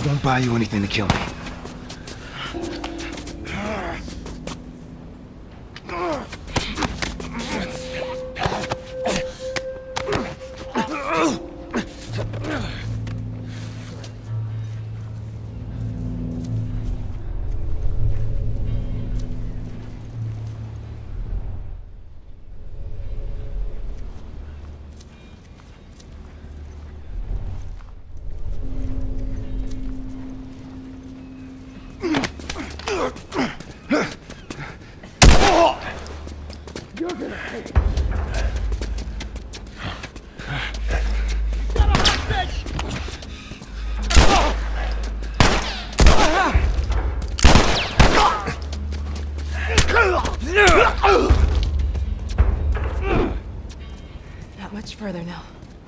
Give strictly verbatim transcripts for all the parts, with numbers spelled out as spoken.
Won't buy you anything to kill me. Not much further now.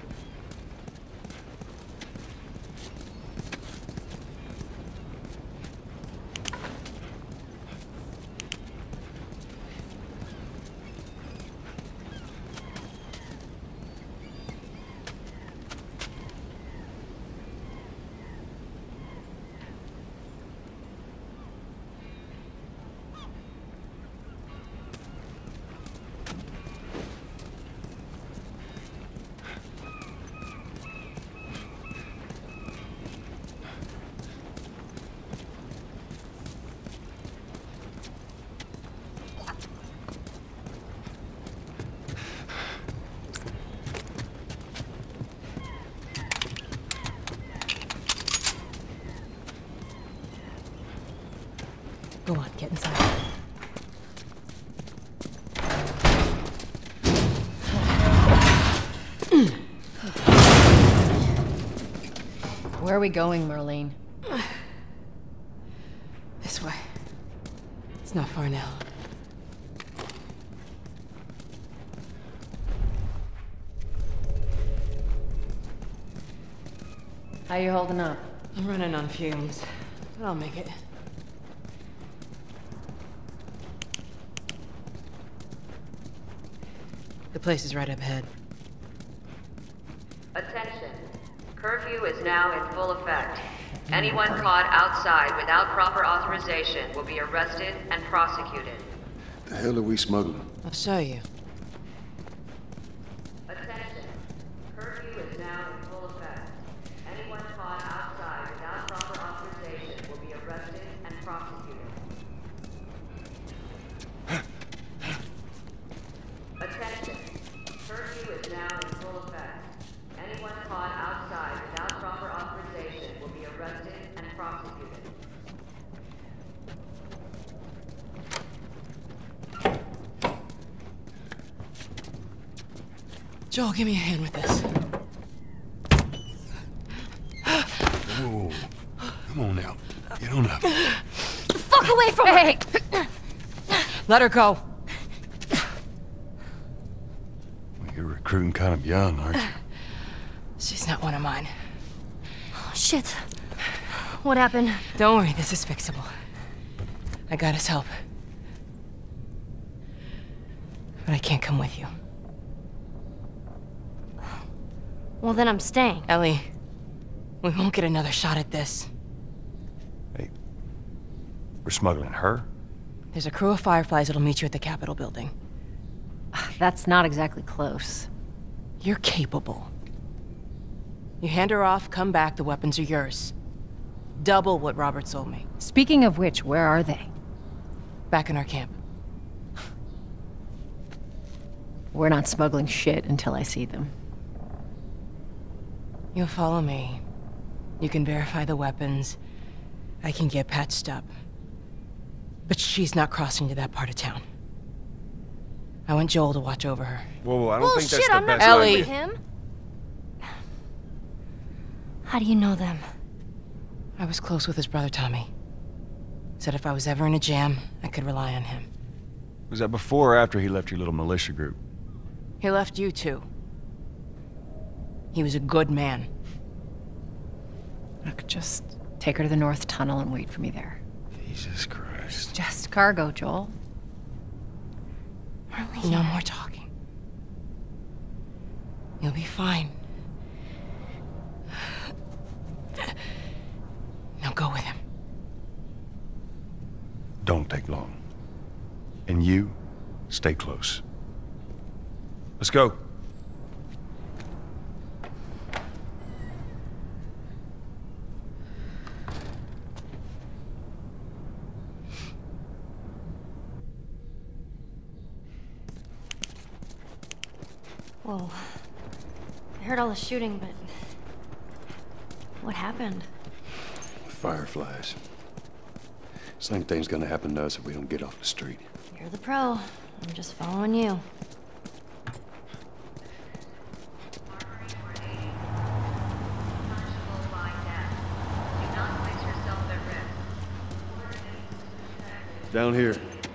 Go on, get inside. Where are we going, Marlene? This way. It's not far now. How you holding up? I'm running on fumes, but I'll make it. The place is right up ahead. Attention. Curfew is now in full effect. Anyone caught outside without proper authorization will be arrested and prosecuted. The hell are we smuggling? I'll show you. Attention. Curfew is now in full effect. Anyone caught outside without proper authorization will be arrested and prosecuted. Attention. Curfew is now in full effect. Anyone caught outside without proper authorization will be arrested and prosecuted. Joel, give me a hand with this. Whoa. Come on now. Get on up. Fuck away from her! Hey! Let her go. Well, you're recruiting kind of young, aren't you? She's not one of mine. Oh, shit. What happened? Don't worry, this is fixable. I got his help. But I can't come with you. Well, then I'm staying. Ellie, we won't get another shot at this. Hey, we're smuggling her? There's a crew of Fireflies that'll meet you at the Capitol building. That's not exactly close. You're capable. You hand her off, come back, the weapons are yours. Double what Robert sold me. Speaking of which, where are they? Back in our camp. We're not smuggling shit until I see them. You'll follow me. You can verify the weapons. I can get patched up. But she's not crossing to that part of town. I want Joel to watch over her. Whoa, whoa, I don't think that's Bullshit, the I'm not best Ellie. idea. with him. How do you know them? I was close with his brother Tommy. Said if I was ever in a jam, I could rely on him. Was that before or after he left your little militia group? He left you too. He was a good man. Look, just take her to the North Tunnel and wait for me there. Jesus Christ. Just cargo, Joel. Marlene. No more talking. You'll be fine. won't take long. And you, stay close. Let's go. Whoa. I heard all the shooting, but... what happened? Fireflies. Same thing's gonna happen to us if we don't get off the street. You're the pro. I'm just following you. Down here.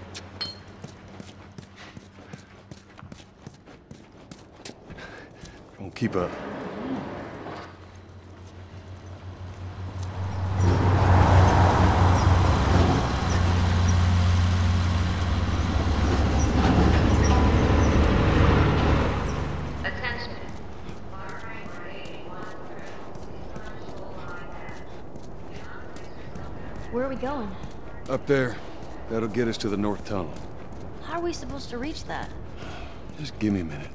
Don't keep up. Where are we going? Up there. That'll get us to the north tunnel. How are we supposed to reach that? Just give me a minute.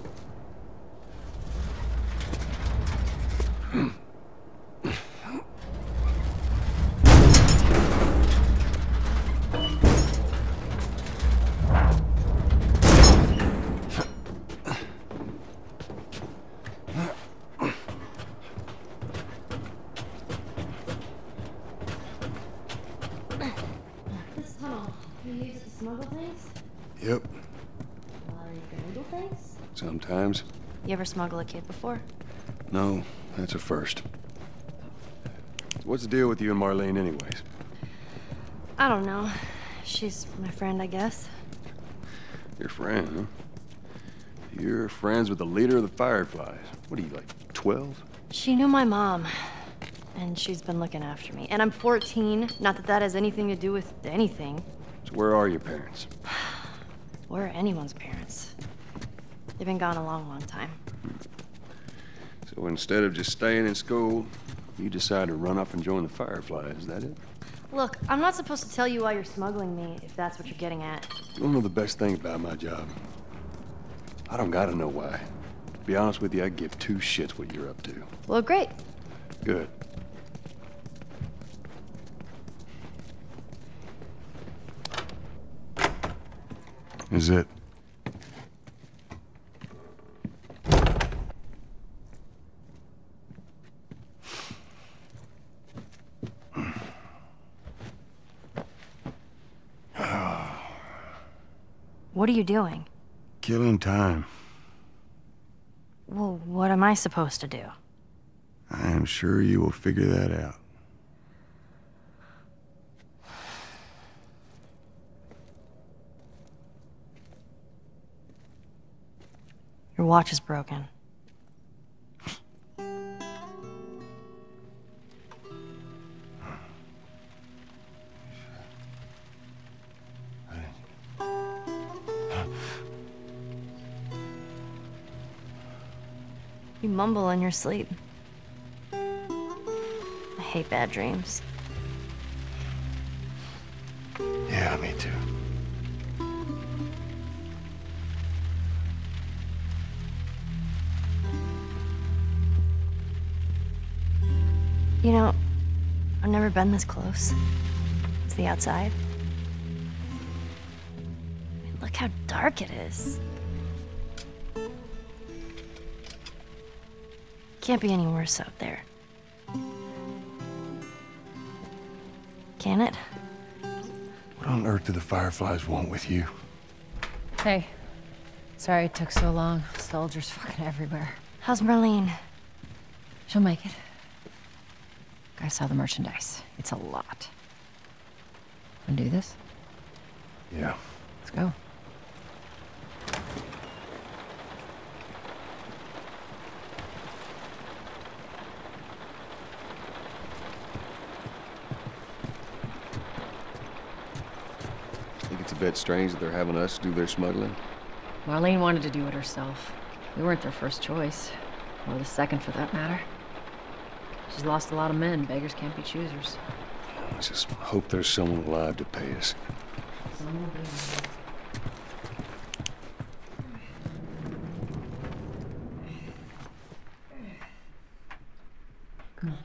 This tunnel, you use it to smuggle things? Yep. Like illegal things? Sometimes. You ever smuggle a kid before? No, that's a first. What's the deal with you and Marlene anyways? I don't know. She's my friend, I guess. Your friend, huh? You're friends with the leader of the Fireflies. What are you, like, twelve? She knew my mom, and she's been looking after me. And I'm fourteen. Not that that has anything to do with anything. So where are your parents? Where are anyone's parents? They've been gone a long, long time. So instead of just staying in school, you decide to run up and join the Fireflies, is that it? Look, I'm not supposed to tell you why you're smuggling me, if that's what you're getting at. You don't know the best thing about my job. I don't gotta know why. To be honest with you, I give two shits what you're up to. Well, great. Good. Is it? What are you doing? Killing time. Well, what am I supposed to do? I am sure you will figure that out. Your watch is broken. You mumble in your sleep. I hate bad dreams. Yeah, me too. You know, I've never been this close to the outside. I mean, look how dark it is. Can't be any worse out there. Can it? What on earth do the Fireflies want with you? Hey. Sorry it took so long. Soldiers fucking everywhere. How's Marlene? She'll make it. I saw the merchandise. It's a lot. Wanna do this? Yeah. Let's go. Think it's a bit strange that they're having us do their smuggling? Marlene wanted to do it herself. We weren't their first choice. Or the second, for that matter. She's lost a lot of men. Beggars can't be choosers. I just hope there's someone alive to pay us. Come on.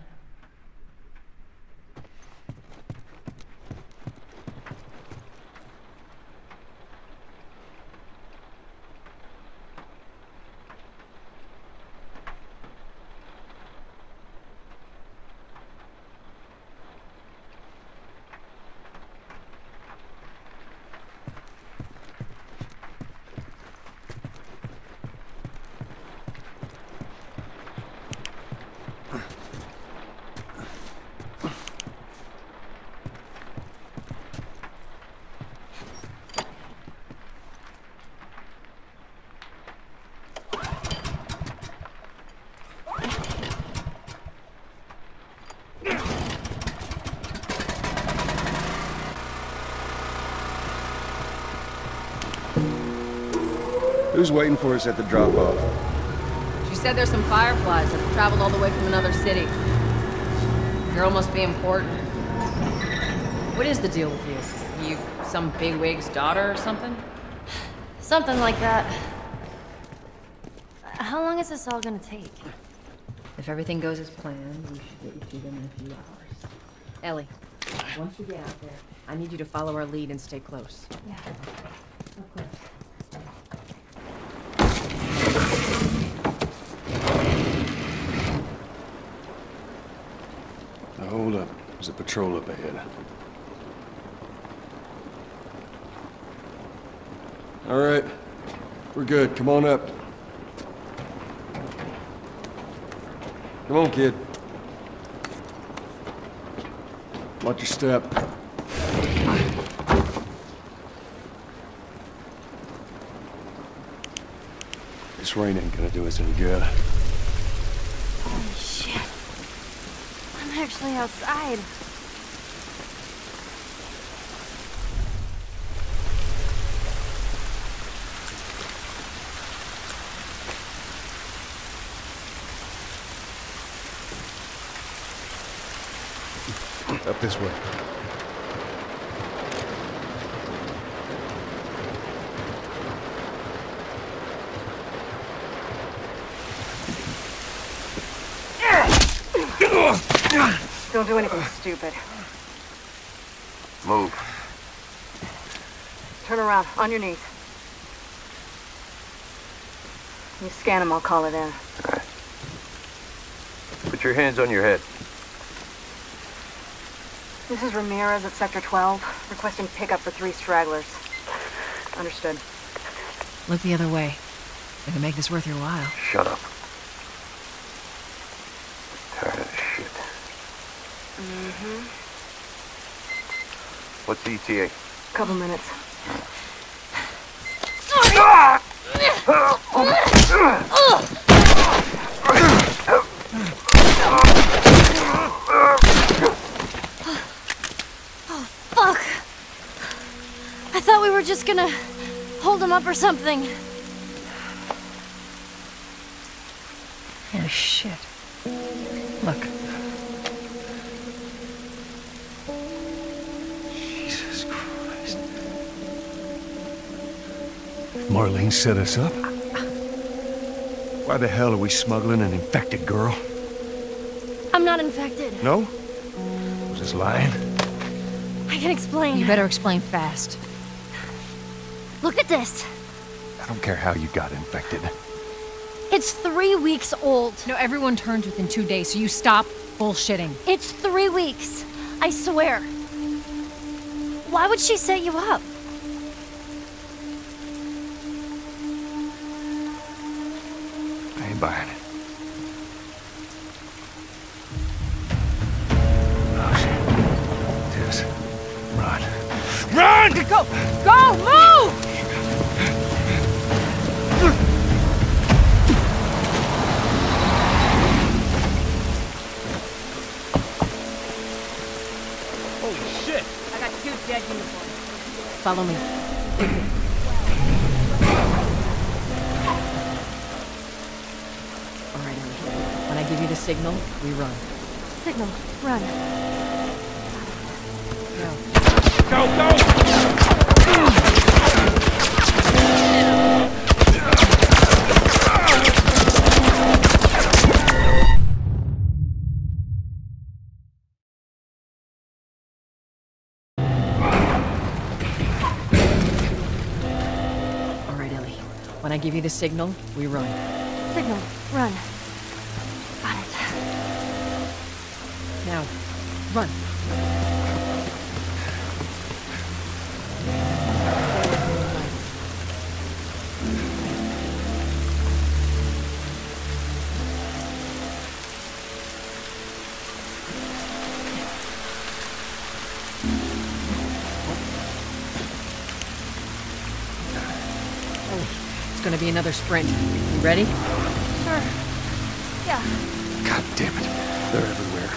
Who's waiting for us at the drop-off? She said there's some fireflies that have traveled all the way from another city. Girl must be important. What is the deal with you? You some bigwig's daughter or something? Something like that. How long is this all gonna take? If everything goes as planned, we should get you to them in a few hours. Ellie, once you get out there, I need you to follow our lead and stay close. Yeah. Of course. Now hold up. There's a patrol up ahead. All right. We're good. Come on up. Come on, kid. Watch your step. This rain ain't gonna do us any good. Holy shit. I'm actually outside. Up this way. Don't do anything stupid. Move. Turn around, on your knees. You scan him, I'll call it in. All right. Put your hands on your head. This is Ramirez at Sector twelve, requesting pickup for three stragglers. Understood. Look the other way. We can make this worth your while. Shut up. Tired of this shit. Mm-hmm. What's the E T A? Couple minutes. Fuck! I thought we were just gonna hold him up or something. Oh, shit. Look. Jesus Christ. Marlene set us up? Why the hell are we smuggling an infected girl? I'm not infected. No? Was this lying? I can explain. You better explain fast. Look at this. I don't care how you got infected. It's three weeks old. No, everyone turns within two days, so you stop bullshitting. It's three weeks. I swear. Why would she set you up? I ain't buying it. Oh, shit. Tess. Run. Run! Go! Go! Move! Holy shit! I got two dead uniforms. Follow me. All right, Ellie. When I give you the signal, we run. Signal. Run. Go, go! When I give you the signal, we run. Signal. Run. Got it. Now, run. It's gonna be another sprint. You ready? Sure. Yeah. God damn it. They're everywhere.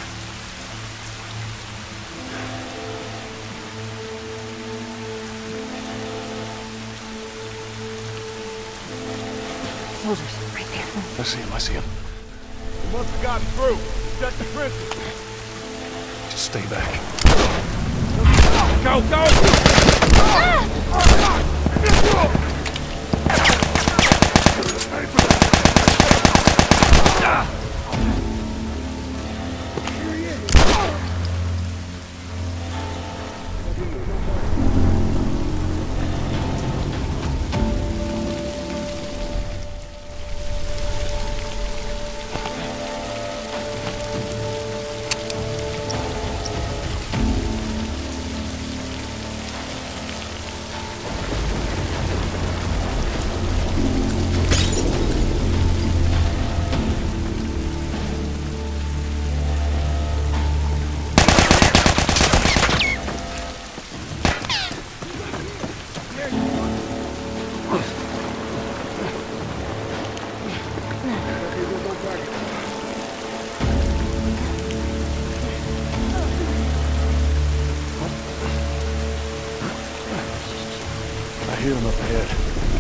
Soldiers, right there. I see him, I see him. We must have gotten through. Set the trenches. Just stay back. Go, go! I hear him up ahead.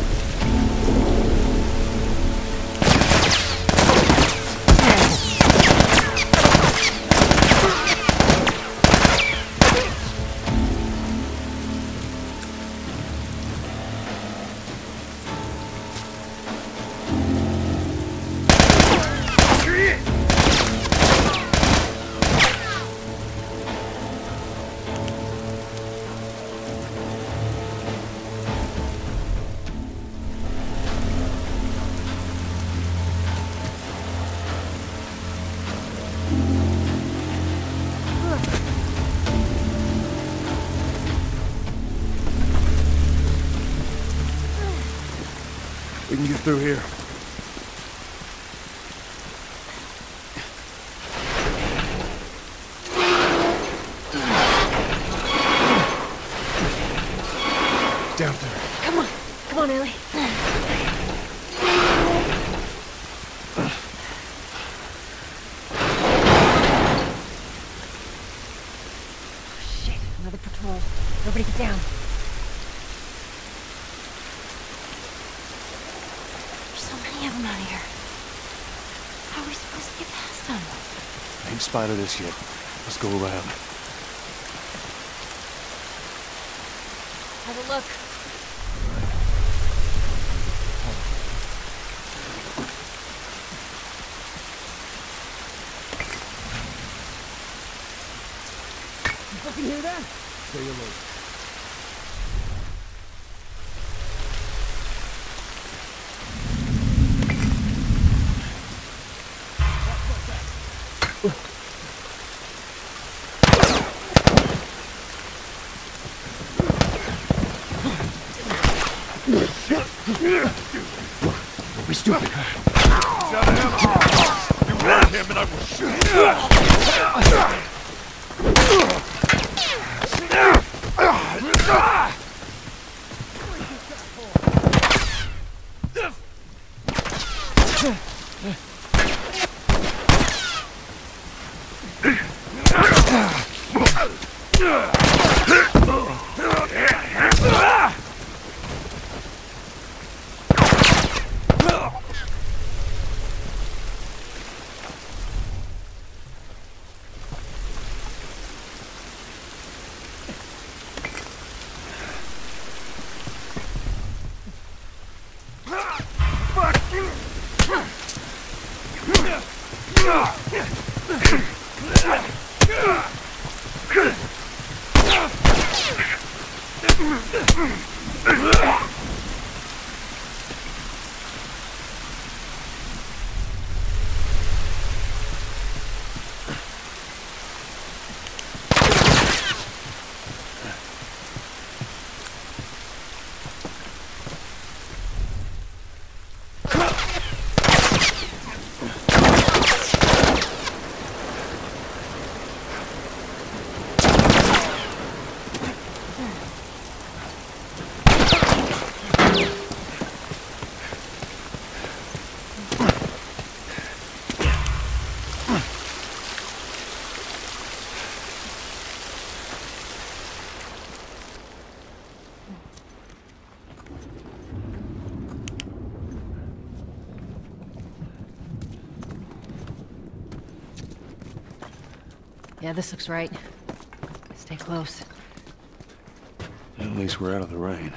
We can get through here. Down there. Come on. Come on, Ellie. Oh, shit. Another patrol. Nobody get down. So many of them out here. How are we supposed to get past them? I ain't spotted us yet. Let's go around. Have a look. You fucking hear that? Stay alert. Don't be stupid. Shut him! You run him and I will shoot! Yeah, this looks right. Stay close. At least we're out of the rain.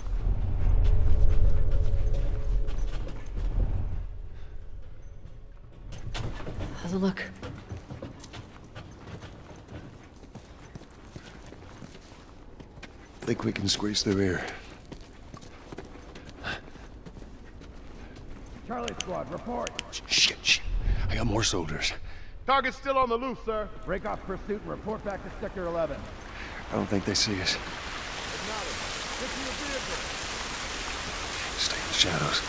How's it look? Think we can squeeze through here. Charlie Squad, report. Shit, shit. I got more soldiers. Target's still on the loose, sir. Break off pursuit and report back to Sector eleven. I don't think they see us. Acknowledge. Get to your vehicle. Stay in the shadows.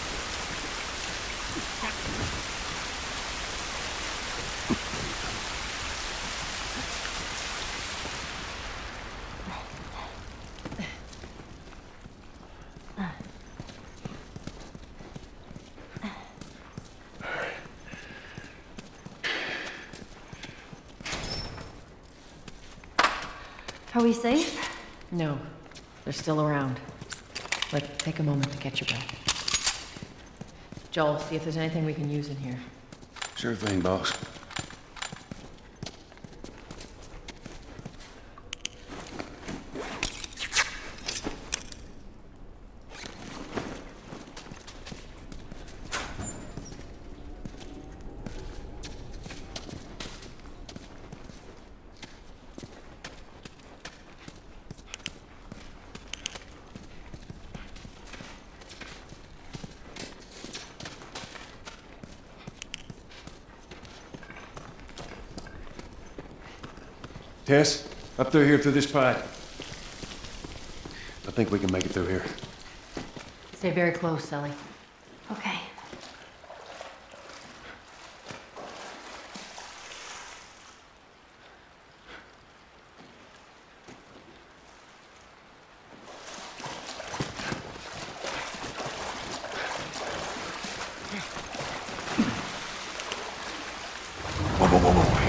Are we safe? No. They're still around. But take a moment to catch your breath. Joel, see if there's anything we can use in here. Sure thing, boss. Tess, up through here through this pipe. I think we can make it through here. Stay very close, Sully. Okay. Whoa, whoa, whoa, whoa.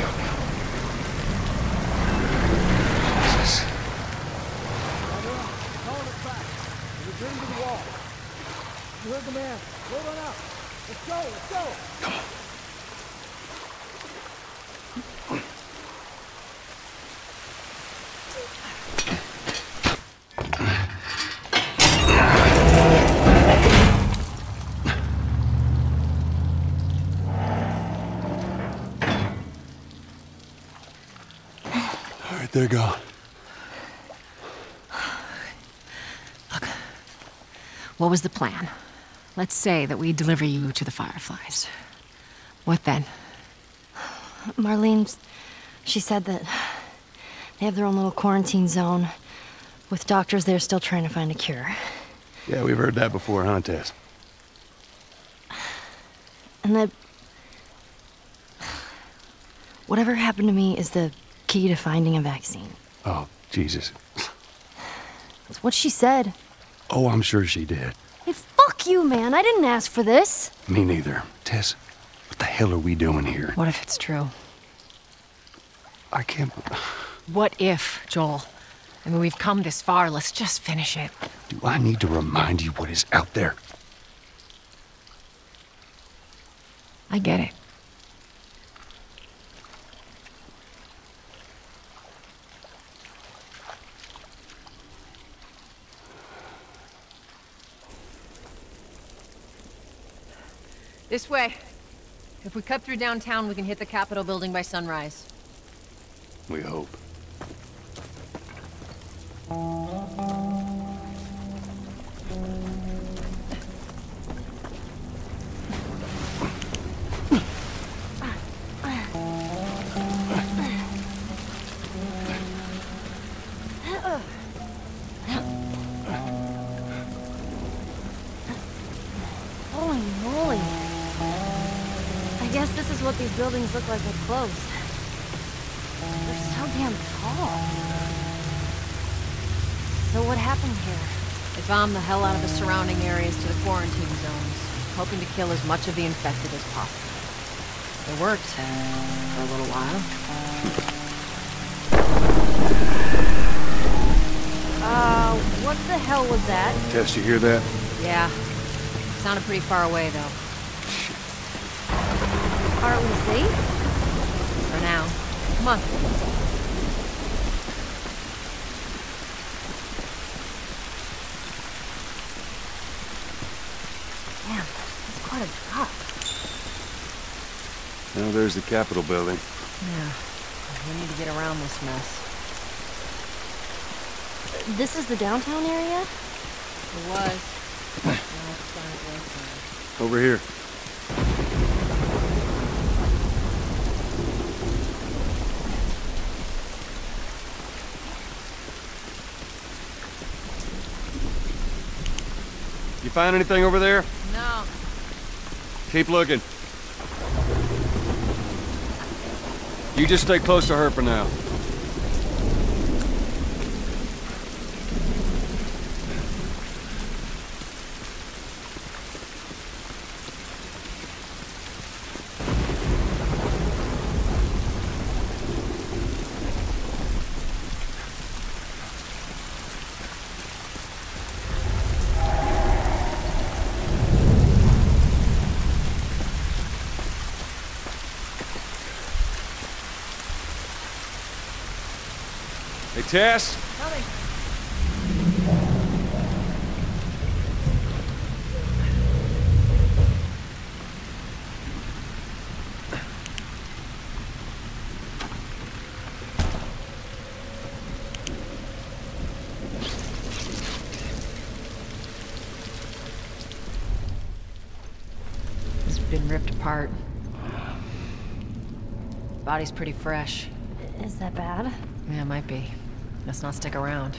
Jesus. Calling us back. Return to the wall. You heard the man. Hold on up. Let's go, let's go. Come on. All right, they're gone. Look. What was the plan? Let's say that we deliver you to the Fireflies. What then? Marlene, she said that they have their own little quarantine zone with doctors there still trying to find a cure. Yeah, we've heard that before, huh, Tess? And that whatever happened to me is the key to finding a vaccine. Oh, Jesus. That's what she said. Oh, I'm sure she did. Hey, fuck you, man. I didn't ask for this. Me neither. Tess, what the hell are we doing here? What if it's true? I can't... What if, Joel? I mean, we've come this far. Let's just finish it. Do I need to remind you what is out there? I get it. This way. If we cut through downtown, we can hit the Capitol building by sunrise. We hope. Holy moly. I guess this is what these buildings look like up close. They're so damn tall. So what happened here? They bombed the hell out of the surrounding areas to the quarantine zones, hoping to kill as much of the infected as possible. It worked for a little while. Uh, what the hell was that? Tess, you hear that? Yeah. Sounded pretty far away, though. Are we safe? For now. Come on. Damn, that's quite a drop. Now there's the Capitol building. Yeah. We need to get around this mess. This is the downtown area? It was. Now it's down at Lakeside. Over here. You find anything over there? No. Keep looking. You just stay close to her for now. Hey, Tess? Coming. It's been ripped apart. Body's pretty fresh. Is that bad? Yeah, it might be. Let's not stick around.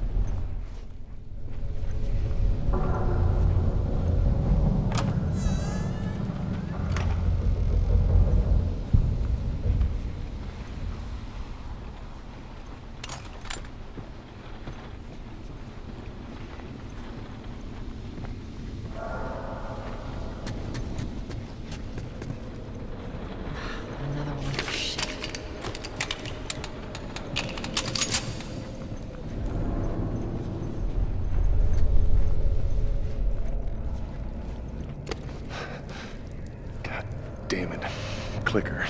Another one. Shit. Damn it. Clicker.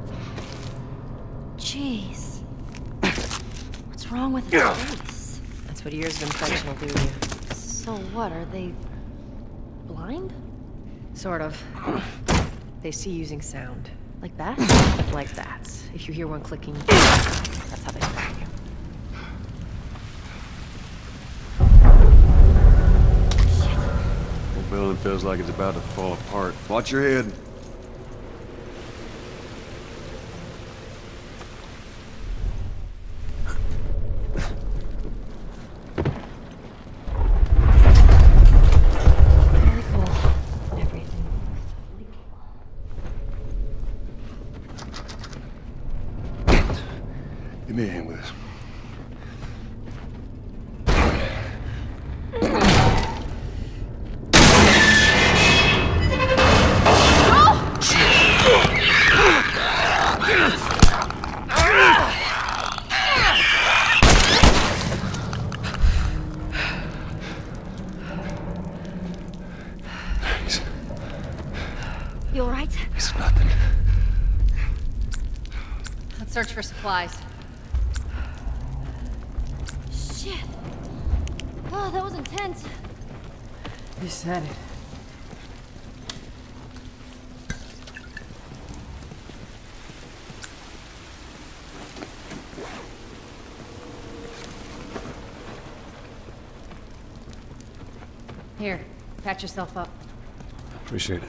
Jeez. What's wrong with his face? That's what years of infection will do to you. So what, are they blind? Sort of. They see using sound. Like that? Like bats. If you hear one clicking, that's how they spot you. The building feels like it's about to fall apart. Watch your head. Really cool. Everything really cool. Give me a hand with this. You alright? It's nothing. Let's search for supplies. Shit. Oh, that was intense. You said it. Here, patch yourself up. Appreciate it.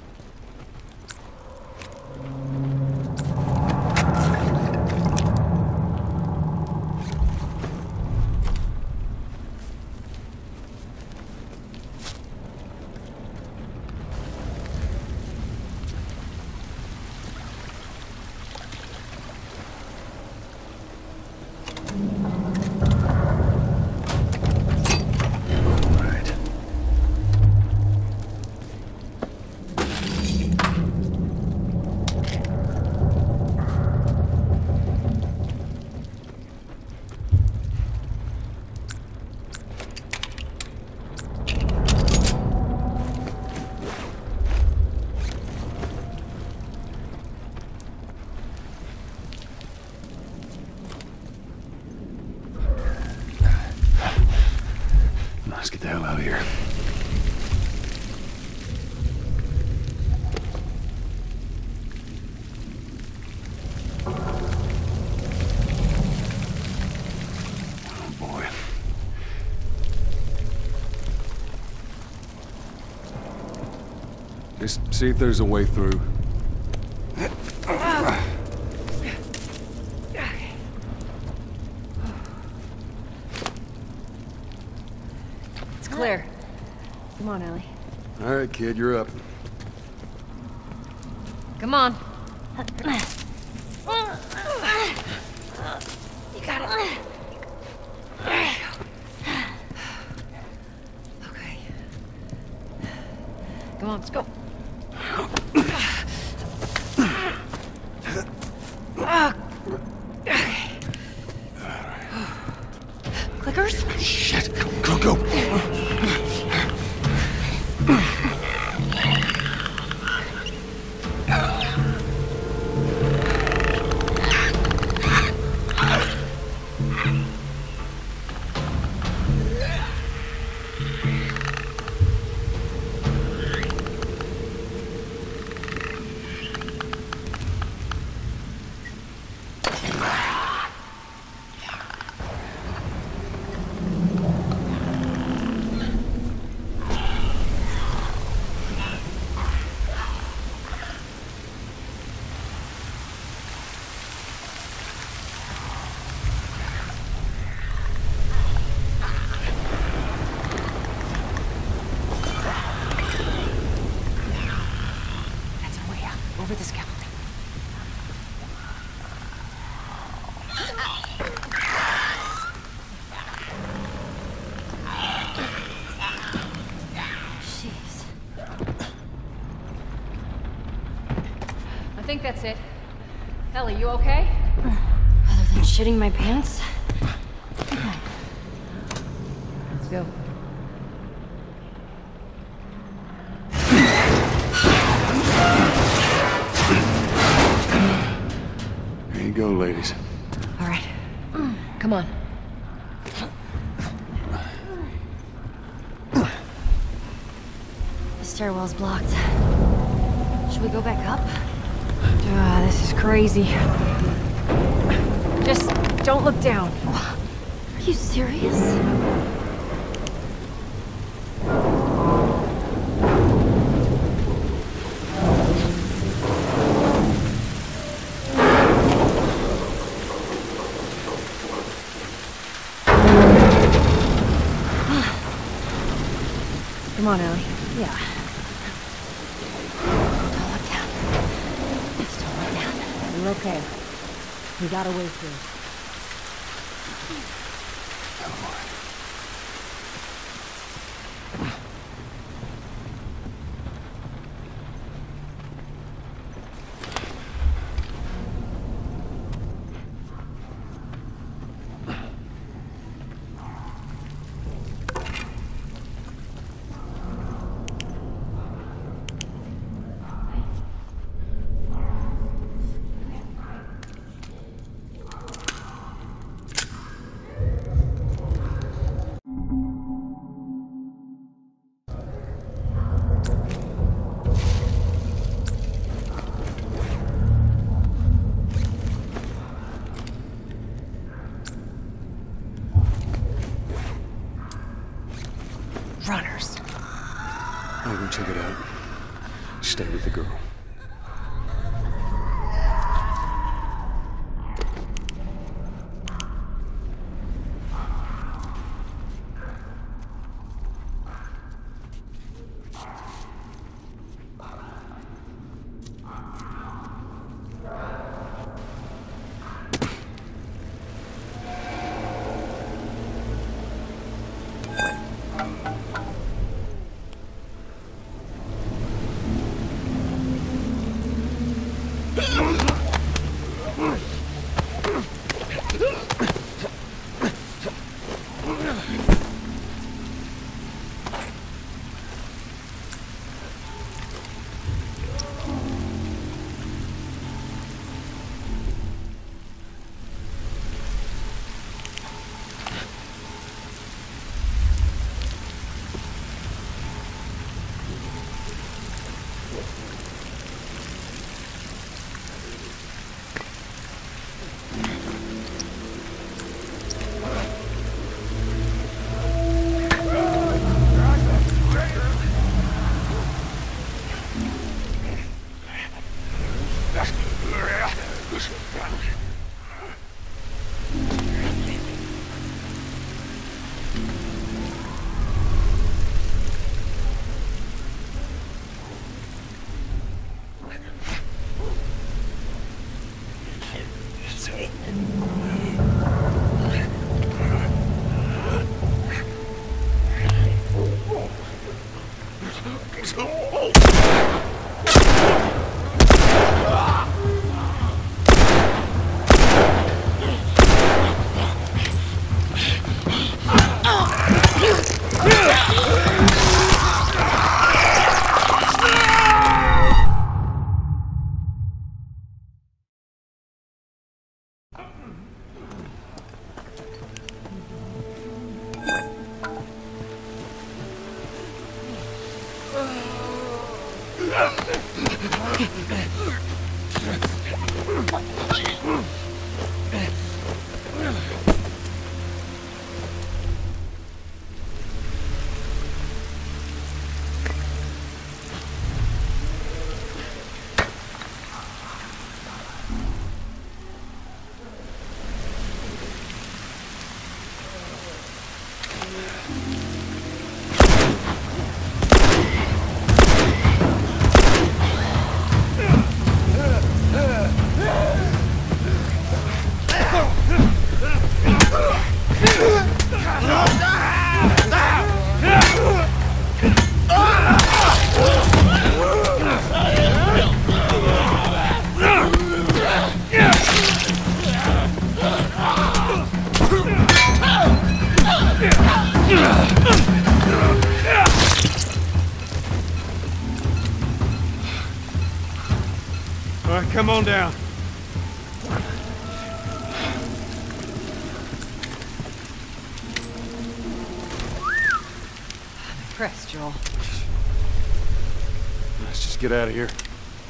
Let's get the hell out of here. Oh boy. Just see if there's a way through. Clear. Come on, Ellie. All right, kid, you're up. Come on. You got it. Okay. Come on, let's go. Clickers? Shit, go, go, go. Over the scaffolding. Jeez. I think that's it. Ellie, you okay? Other than shitting my pants? Let's go. Here you go, ladies. All right. Come on. The stairwell's blocked. Should we go back up? Ah, this is crazy. Just don't look down. Are you serious? Come on, Ellie. Yeah. Don't look down. Just don't look down. You're okay. We got a way through. All right, come on down. I'm impressed, Joel. Let's just get out of here.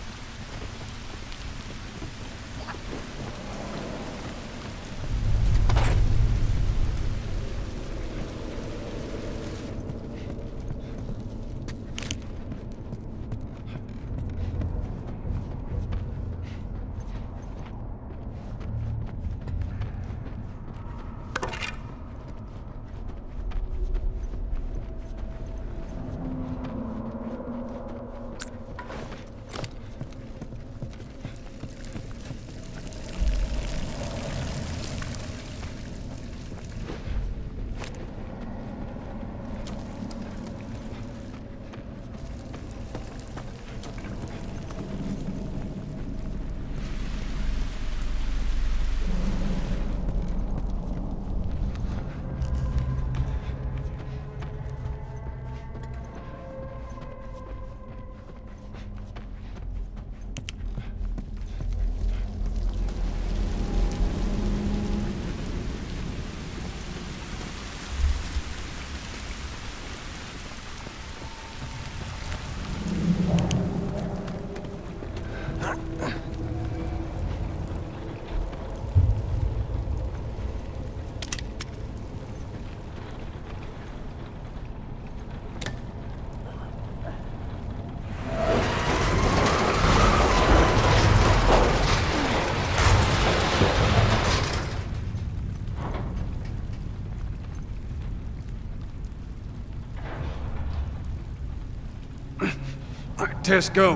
All right, Tess, go.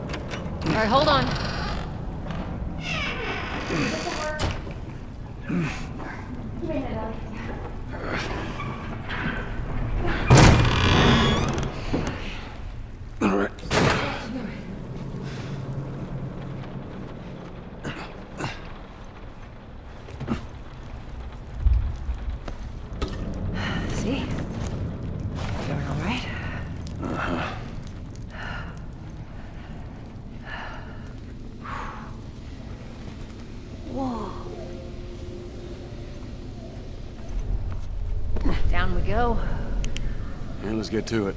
All right, hold on. All right. go. And let's get to it.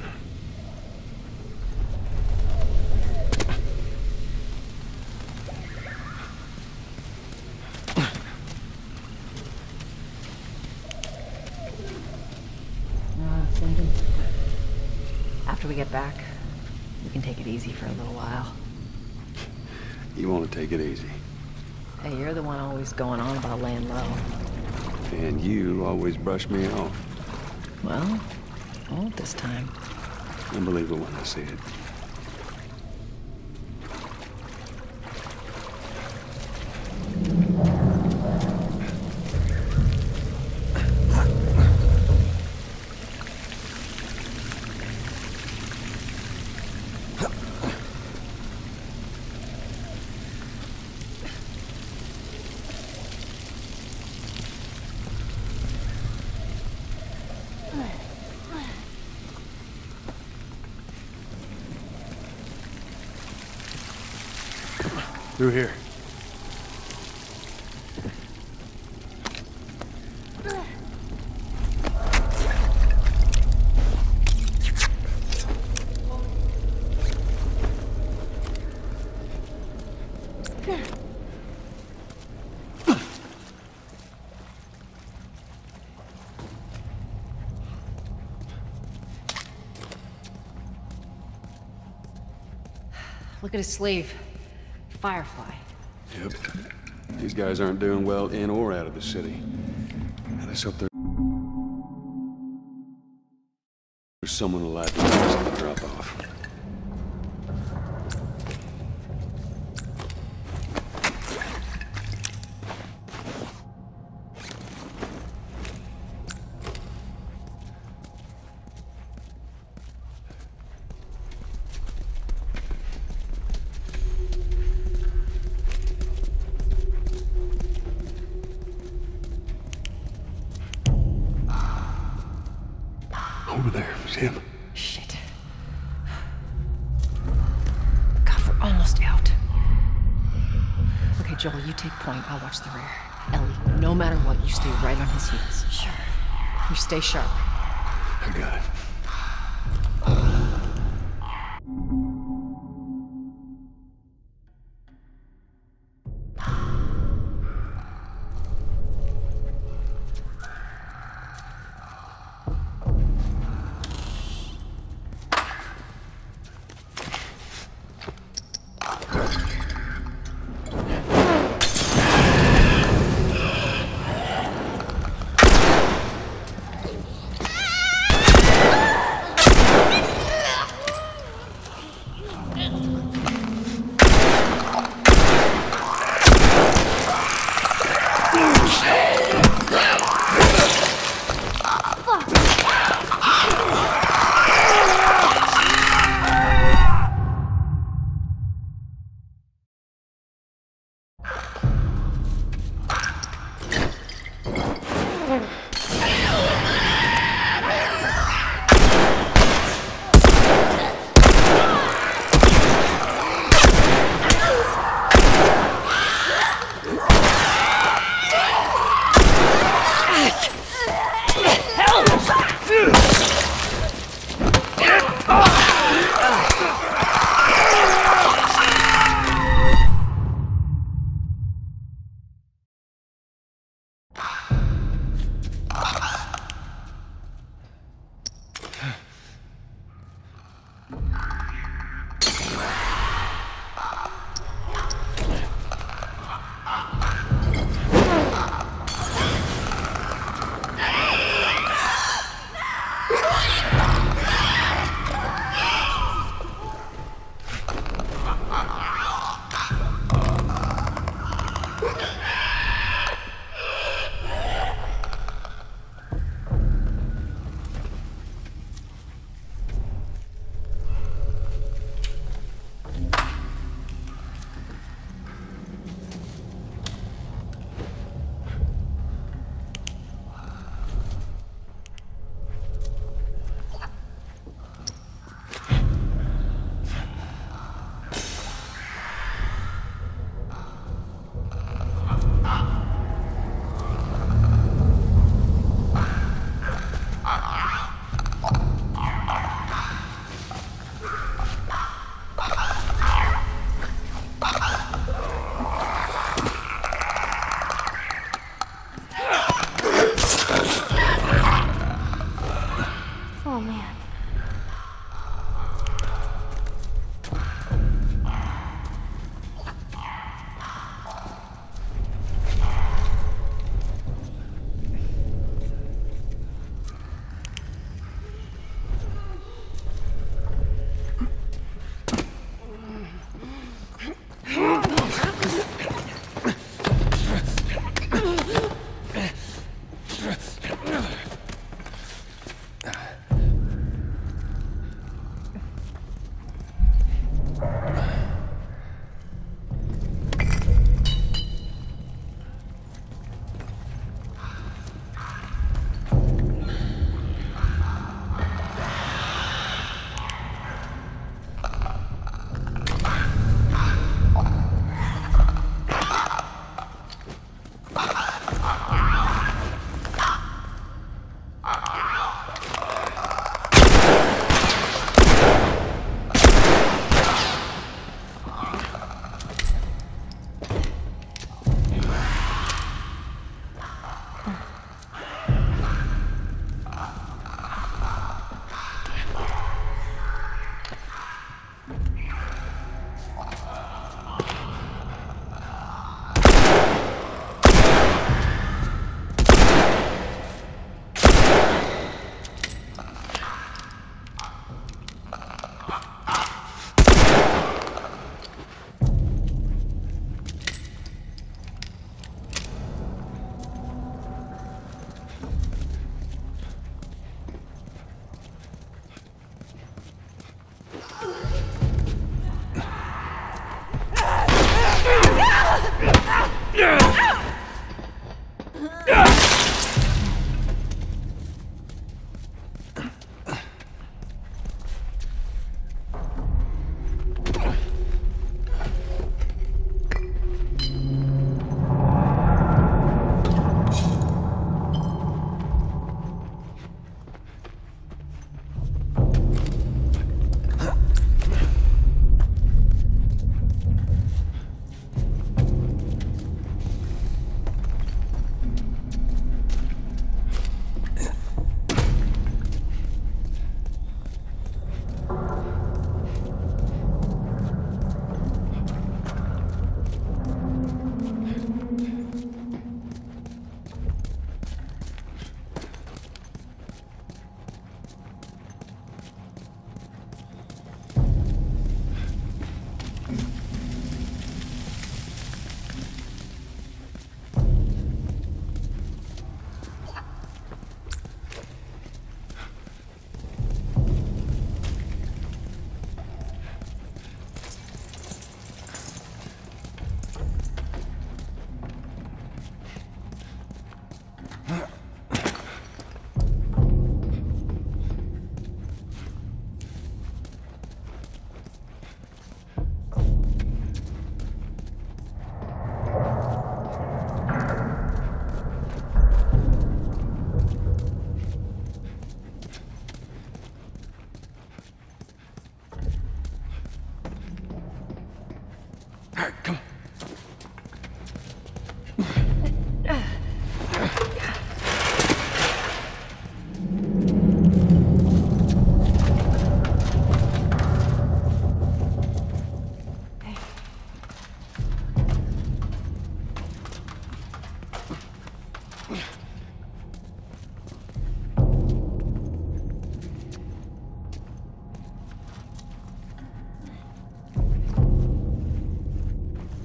After we get back, we can take it easy for a little while. You want to take it easy. Hey, you're the one always going on about laying low. And you always brush me off. Well, I won't this time. I believe it when I see it. Through here. Look at his sleeve. Firefly. Yep. These guys aren't doing well in or out of the city. I just hope there's someone alive to drop off. Over there, it's him. Shit. God, we're almost out. Okay, Joel, you take point. I'll watch the rear. Ellie, no matter what, you stay right on his heels. Sure. You stay sharp. I got it.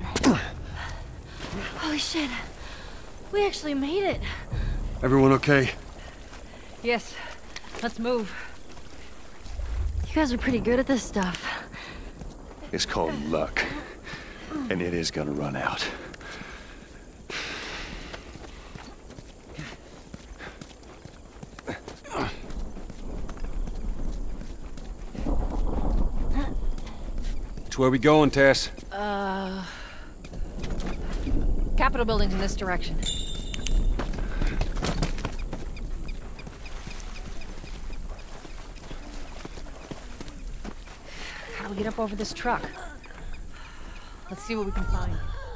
Holy shit. We actually made it. Everyone okay? Yes. Let's move. You guys are pretty good at this stuff. It's called luck. And it is gonna run out. Where we going, Tess? Uh... Capitol building's in this direction. How do we get up over this truck? Let's see what we can find.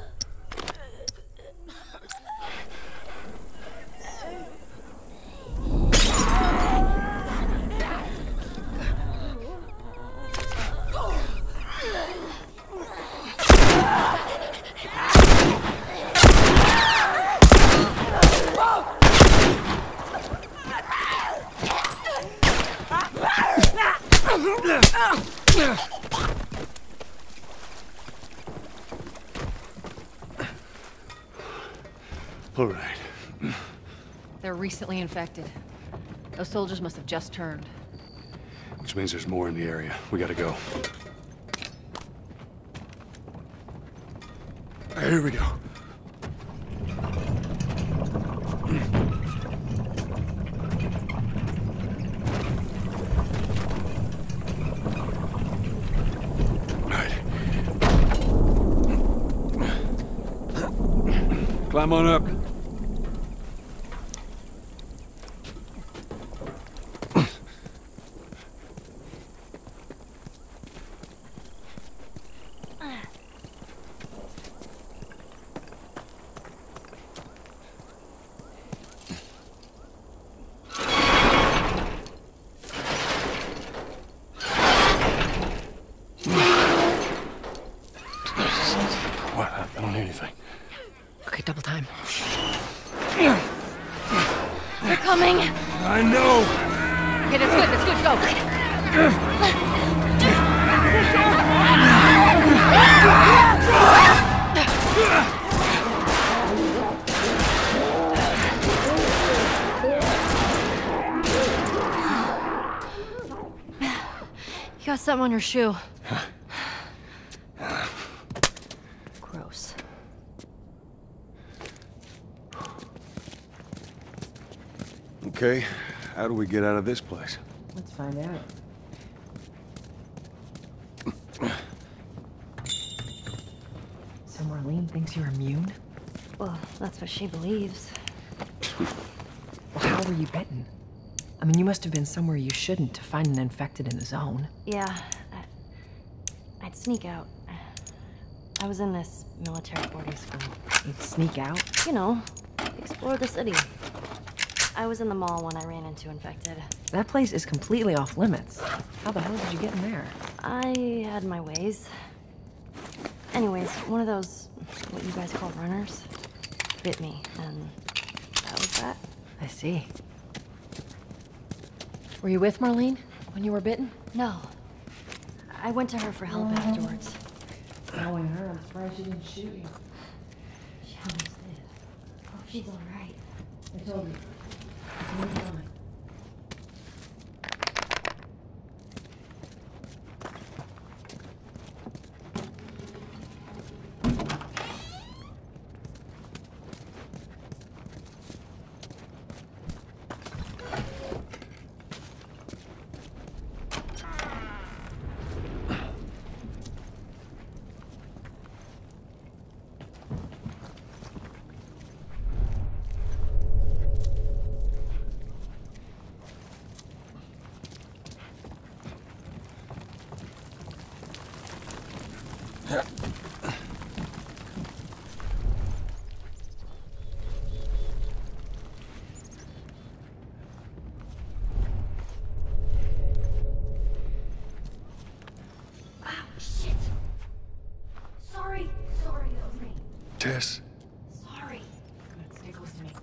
All right. They're recently infected. Those soldiers must have just turned. Which means there's more in the area. We gotta go. Here we go. Climb on up. What? I don't hear anything. Okay, double time. They're coming. I know. Okay, that's good, that's good, go. You got something on your shoe. Gross. Okay, how do we get out of this place? Let's find out. So Marlene thinks you're immune? Well, that's what she believes. Well, how were you bitten? I mean, you must have been somewhere you shouldn't to find an infected in the zone. Yeah, I, I'd sneak out. I was in this military boarding school. You'd sneak out? You know, explore the city. I was in the mall when I ran into infected. That place is completely off limits. How the hell did you get in there? I had my ways. Anyways, one of those, what you guys call runners, bit me, and that was that. I see. Were you with Marlene when you were bitten? No. I went to her for help afterwards. Knowing her, I'm surprised she didn't shoot you. She almost did. Oh, she's all right. I told you. It's fine. Tess. Sorry. Good, stay close to me.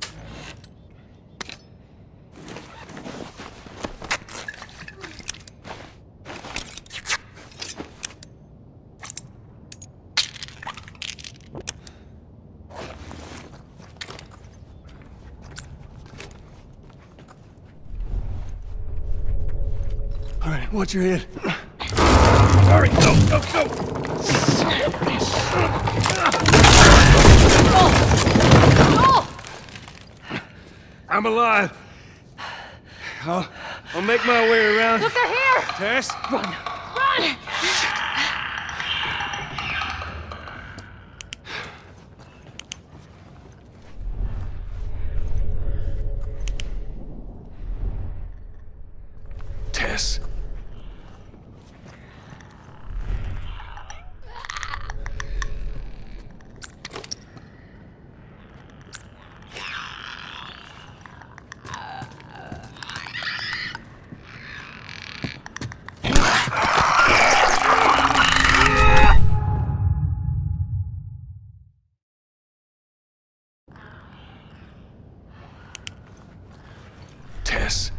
Watch your head. Sorry, go, go, go! I'm alive. I'll, I'll make my way around. Look, they're here! Tess? Run! Run! Tess. Tess.